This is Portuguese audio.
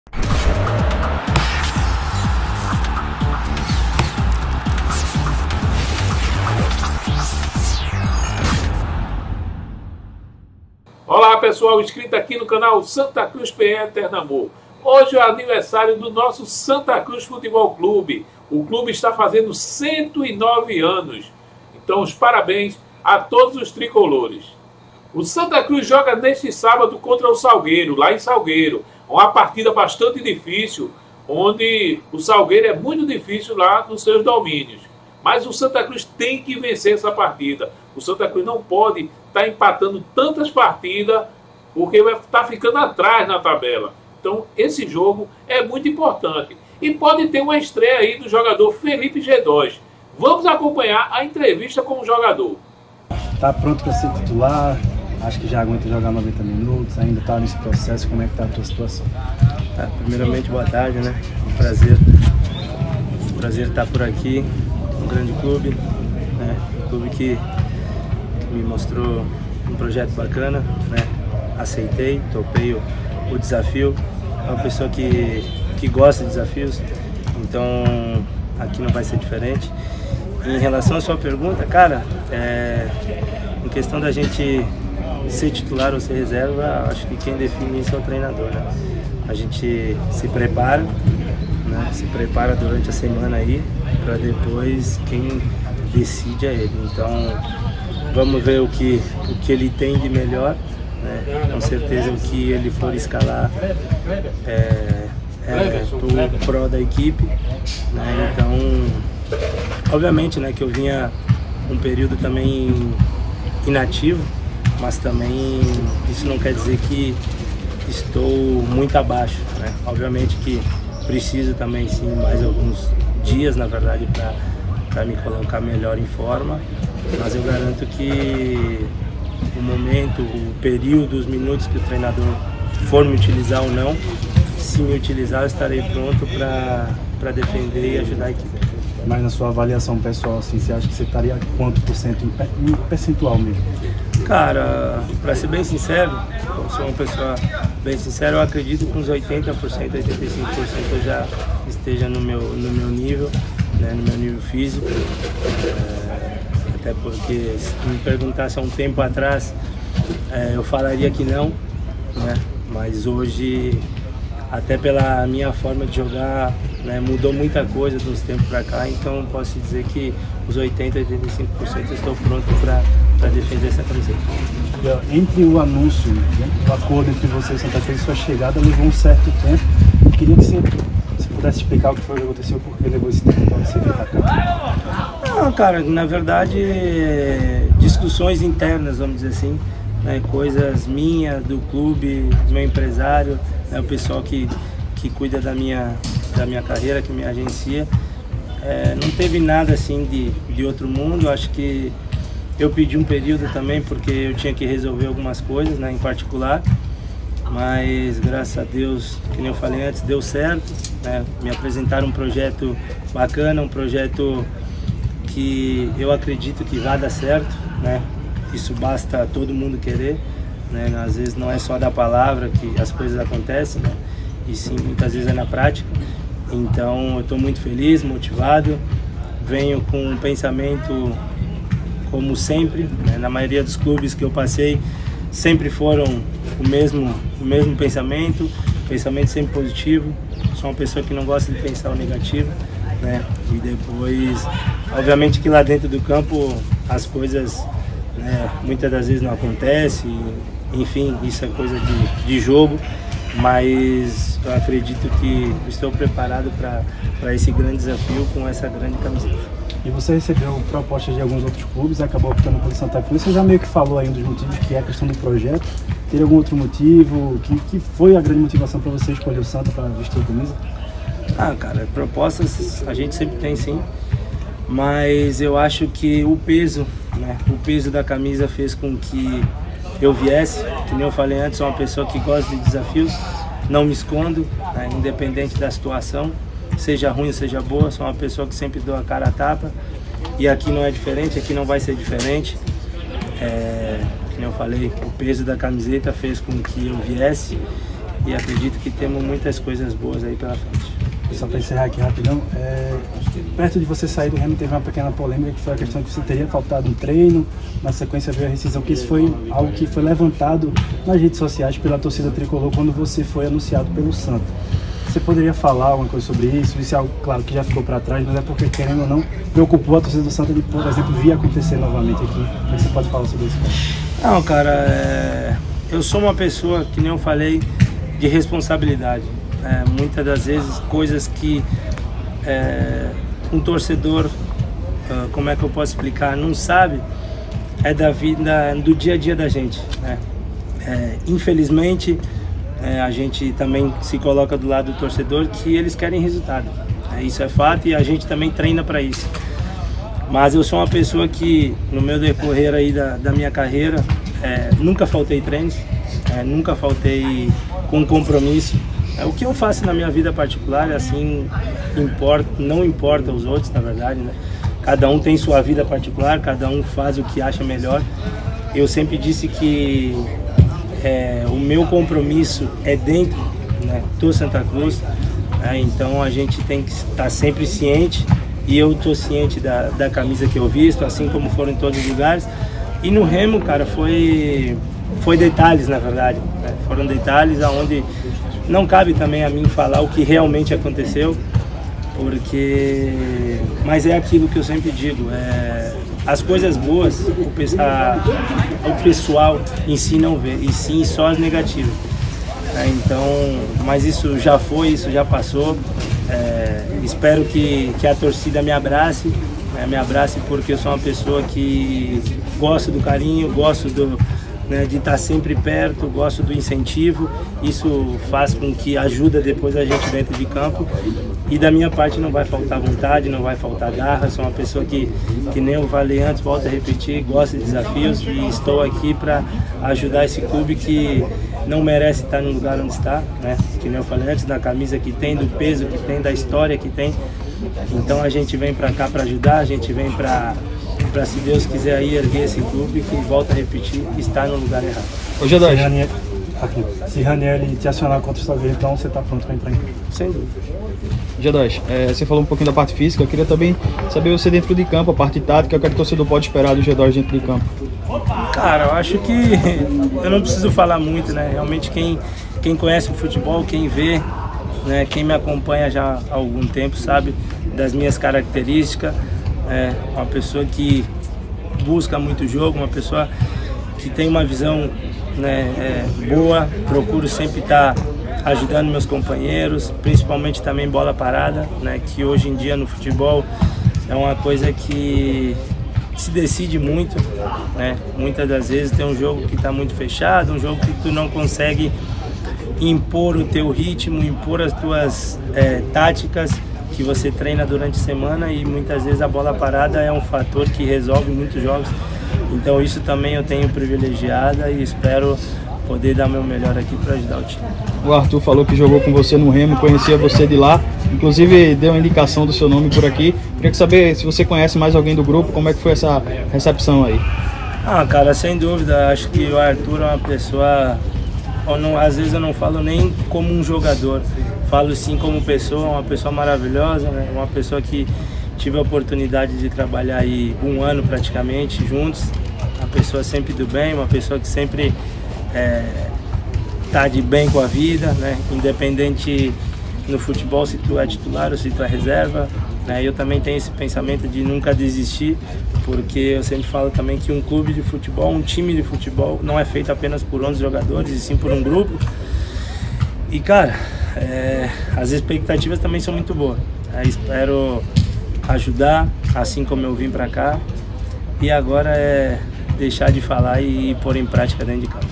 Olá pessoal, inscrito aqui no canal Santa Cruz PE Eternamor. Hoje é o aniversário do nosso Santa Cruz Futebol Clube. O clube está fazendo 109 anos. Então os parabéns a todos os tricolores. O Santa Cruz joga neste sábado contra o Salgueiro, lá em Salgueiro. Uma partida bastante difícil, onde o Salgueiro é muito difícil lá nos seus domínios. Mas o Santa Cruz tem que vencer essa partida. O Santa Cruz não pode estar empatando tantas partidas, porque vai estar ficando atrás na tabela. Então esse jogo é muito importante. E pode ter uma estreia aí do jogador Felipe G2. Vamos acompanhar a entrevista com o jogador. Tá pronto para ser titular? Acho que já aguenta jogar 90 minutos, ainda está nesse processo. Como é que está a tua situação? Primeiramente, boa tarde, né? Um prazer estar por aqui. Um grande clube, né? Um clube que me mostrou um projeto bacana, né? Aceitei, topei o desafio. É uma pessoa que gosta de desafios, então aqui não vai ser diferente. Em relação à sua pergunta, cara, em questão da gente ser titular ou ser reserva, acho que quem define isso é o treinador, né? A gente se prepara, né? Se prepara durante a semana aí, para depois quem decide é ele. Então vamos ver o que ele tem de melhor, né? Com certeza o que ele for escalar pro pró da equipe, né? Então obviamente, né, que eu vinha um período também inativo, mas também isso não quer dizer que estou muito abaixo, né? Obviamente que preciso também sim mais alguns dias, na verdade, para me colocar melhor em forma, mas eu garanto que o momento, o período, os minutos que o treinador for me utilizar ou não, se me utilizar eu estarei pronto para defender e ajudar a equipe. Mas na sua avaliação pessoal, assim, você acha que você estaria quanto por cento em percentual mesmo? Cara, para ser bem sincero, eu sou uma pessoa bem sincera, eu acredito que uns 80%, 85% eu já esteja no meu nível, né, no meu nível físico. Até porque se me perguntasse há um tempo atrás, eu falaria que não, né? Mas hoje, até pela minha forma de jogar, né, mudou muita coisa de uns tempos para cá, então posso dizer que os 80%, 85% eu estou pronto para defender essa camiseta. Entre o anúncio, né, o acordo entre você e Santa Cruz e sua chegada levou um certo tempo. Eu queria que você pudesse explicar o que foi que aconteceu, porque levou esse tempo para você vir para cá. Não, cara, na verdade, discussões internas, vamos dizer assim, né, coisas minhas, do clube, do meu empresário, né, o pessoal que cuida da minha carreira, que me agencia. Não teve nada assim de outro mundo. Acho que eu pedi um período também porque eu tinha que resolver algumas coisas, né, em particular, mas graças a Deus, que nem eu falei antes, deu certo, né? Me apresentaram um projeto bacana, um projeto que eu acredito que vai dar certo, né? Isso basta todo mundo querer, né? Às vezes não é só da palavra que as coisas acontecem, né? E sim, muitas vezes é na prática. Então eu estou muito feliz, motivado, venho com um pensamento como sempre, né? Na maioria dos clubes que eu passei sempre foram o mesmo pensamento sempre positivo. Sou uma pessoa que não gosta de pensar o negativo, né? E depois, obviamente que lá dentro do campo as coisas, né, muitas das vezes não acontecem, enfim, isso é coisa de jogo, mas eu acredito que estou preparado para esse grande desafio com essa grande camiseta. E você recebeu propostas de alguns outros clubes e acabou optando pelo Santa Cruz. Você já meio que falou aí um dos motivos, que é a questão do projeto. Tem algum outro motivo? Que foi a grande motivação para você escolher o Santa para vestir a camisa? Cara, propostas a gente sempre tem sim, mas eu acho que o peso, né, o peso da camisa fez com que eu viesse. Que nem eu falei antes, sou uma pessoa que gosta de desafios, não me escondo, né, independente da situação, seja ruim ou seja boa, sou uma pessoa que sempre dou a cara a tapa, e aqui não é diferente, aqui não vai ser diferente. Que nem eu falei, o peso da camiseta fez com que eu viesse, e acredito que temos muitas coisas boas aí pela frente. Só para encerrar aqui rapidão, perto de você sair do Remo teve uma pequena polêmica, que foi a questão de que você teria faltado um treino, na sequência veio a rescisão, que isso foi algo que foi levantado nas redes sociais pela torcida tricolor quando você foi anunciado pelo Santa. Você poderia falar alguma coisa sobre isso? Isso é algo, claro, que já ficou para trás, mas é porque, querendo ou não, preocupou a torcida do Santa de, por exemplo, vir acontecer novamente aqui. O que você pode falar sobre isso? Não, cara, eu sou uma pessoa, que nem eu falei, de responsabilidade. Muitas das vezes coisas que um torcedor, como é que eu posso explicar, não sabe, é da vida, do dia a dia da gente, né? Infelizmente a gente também se coloca do lado do torcedor, que eles querem resultado, isso é fato, e a gente também treina para isso. Mas eu sou uma pessoa que no meu decorrer aí da minha carreira nunca faltei treinos, nunca faltei com compromisso. O que eu faço na minha vida particular, assim, não importa os outros, na verdade, né? Cada um tem sua vida particular, cada um faz o que acha melhor. Eu sempre disse que o meu compromisso é dentro, né, do Santa Cruz, então a gente tem que estar sempre ciente, e eu estou ciente da camisa que eu visto, assim como foram em todos os lugares. E no Remo, cara, foi detalhes, na verdade, né? Foram detalhes aonde não cabe também a mim falar o que realmente aconteceu, mas é aquilo que eu sempre digo, as coisas boas o pessoal em si não vê, e sim só as negativas. Então, mas isso já foi, isso já passou. Espero que a torcida me abrace porque eu sou uma pessoa que gosto do carinho, gosto de estar sempre perto, gosto do incentivo. Isso faz com que ajuda depois a gente dentro de campo, e da minha parte não vai faltar vontade, não vai faltar garra. Sou uma pessoa que nem eu falei antes, volto a repetir, gosto de desafios, e estou aqui para ajudar esse clube que não merece estar no lugar onde está, né? Que nem eu falei antes, da camisa que tem, do peso que tem, da história que tem. Então a gente vem para cá para ajudar, a gente vem para, se Deus quiser, aí erguer esse clube que, volta a repetir, está no lugar errado. Ô G2, se Raniel te acionar contra o Salgueiro, então você está pronto para entrar em campo? Sem dúvida. G2, você falou um pouquinho da parte física, eu queria também saber você dentro de campo, a parte tática, o que o torcedor pode esperar do G2 dentro de campo? Cara, eu acho que eu não preciso falar muito, né? Realmente quem conhece o futebol, quem vê, né, quem me acompanha já há algum tempo sabe das minhas características. Uma pessoa que busca muito jogo, uma pessoa que tem uma visão, né, boa, procuro sempre estar ajudando meus companheiros, principalmente também bola parada, né, que hoje em dia no futebol é uma coisa que se decide muito, né? Muitas das vezes tem um jogo que está muito fechado, um jogo que tu não consegue impor o teu ritmo, impor as tuas táticas que você treina durante a semana, e muitas vezes a bola parada é um fator que resolve muitos jogos. Então isso também eu tenho privilegiada e espero poder dar meu melhor aqui para ajudar o time. O Arthur falou que jogou com você no Remo, conhecia você de lá, inclusive deu a indicação do seu nome por aqui. Queria saber se você conhece mais alguém do grupo, como é que foi essa recepção aí? Cara, sem dúvida, acho que o Arthur é uma pessoa, às vezes eu não falo nem como um jogador, falo sim como pessoa, uma pessoa maravilhosa, né? Uma pessoa que tive a oportunidade de trabalhar aí 1 ano praticamente juntos, uma pessoa sempre do bem, uma pessoa que sempre tá de bem com a vida, né? Independente no futebol se tu é titular ou se tu é reserva, né? Eu também tenho esse pensamento de nunca desistir, porque eu sempre falo também que um clube de futebol, um time de futebol não é feito apenas por 11 jogadores, e sim por um grupo. E cara, as expectativas também são muito boas. Espero ajudar, assim como eu vim para cá, e agora deixar de falar e pôr em prática dentro de campo.